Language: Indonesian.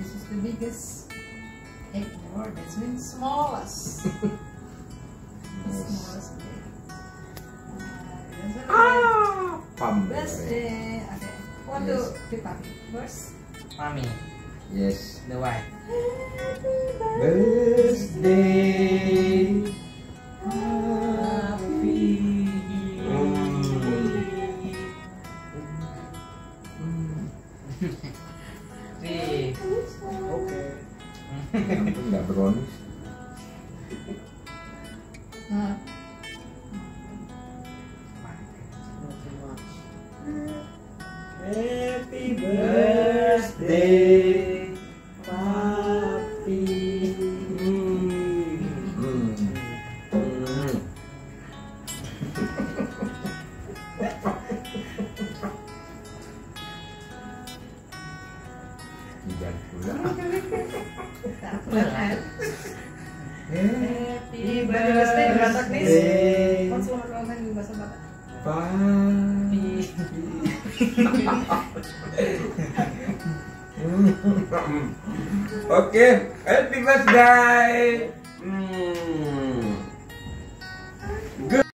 this is the biggest. 8 more. That means smallest. Smallest day. Birthday. Okay. Want to pick up first? Mommy, Yes. the wife. Birthday. Three. Oke. Enggak brownies. Happy birthday, Papi. Tidak pula. Happy birthday, Batak nih. Selamat ulang tahun bahasa Batak. Papi. Oke, happy birthday.